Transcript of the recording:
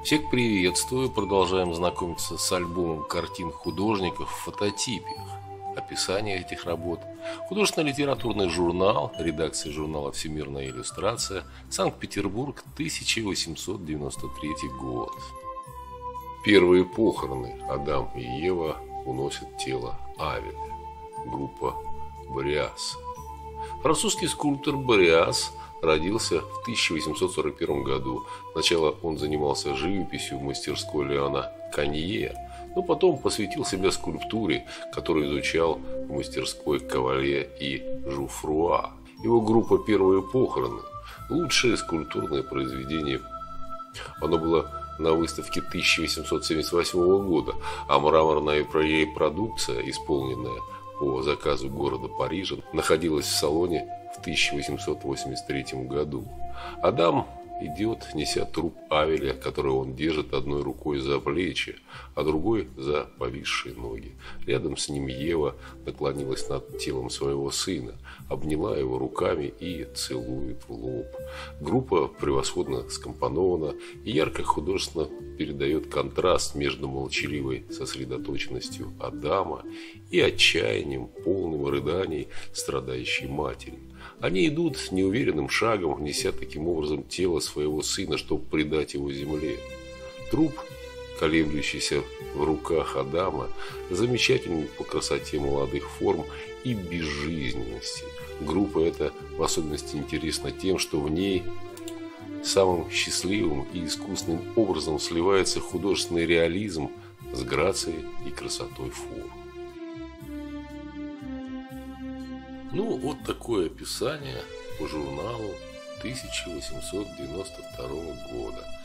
Всех приветствую, продолжаем знакомиться с альбомом картин художников в фототипе. Описание этих работ. Художественно-литературный журнал, редакция журнала «Всемирная иллюстрация», Санкт-Петербург, 1893 год. Первые похороны. Адам и Ева уносят тело Авеля. Группа Бриас. Французский скульптор Бриас родился в 1841 году. Сначала он занимался живописью в мастерской Леона Канье, но потом посвятил себя скульптуре, которую изучал в мастерской Кавалье и Жуфруа. Его группа «Первые похороны» – лучшее скульптурное произведение. Оно было на выставке 1878 года, а мраморная репродукция, исполненная по заказу города Парижа, находилась в салоне в 1883 году. Адам идет, неся труп Авеля, который он держит одной рукой за плечи, а другой за повисшие ноги. Рядом с ним Ева наклонилась над телом своего сына, обняла его руками и целует в лоб. Группа превосходно скомпонована и ярко художественно передает контраст между молчаливой сосредоточенностью Адама и отчаянием, полным рыданий страдающей матери. Они идут неуверенным шагом, неся таким образом тело своего сына, чтобы предать его земле. Труп, колеблющийся в руках Адама, замечательный по красоте молодых форм и безжизненности. Группа эта в особенности интересна тем, что в ней самым счастливым и искусным образом сливается художественный реализм с грацией и красотой форм. Ну, вот такое описание по журналу 1892 года.